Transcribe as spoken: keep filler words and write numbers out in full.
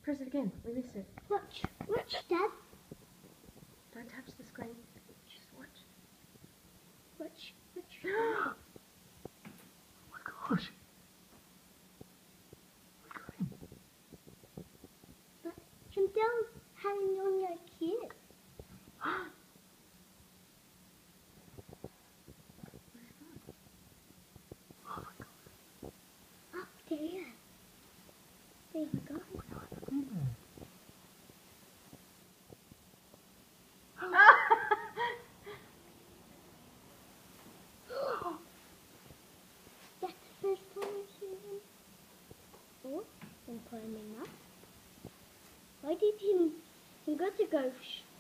Press it again. Release it. Watch, watch, Dad. Don't touch the screen. Just watch. Watch, watch. Oh my gosh. We got him. But him down hanging on like here. Oh my god. Up there. There you go. That's the first time I've seen him. Oh, I'm climbing up. Why did he, he got to go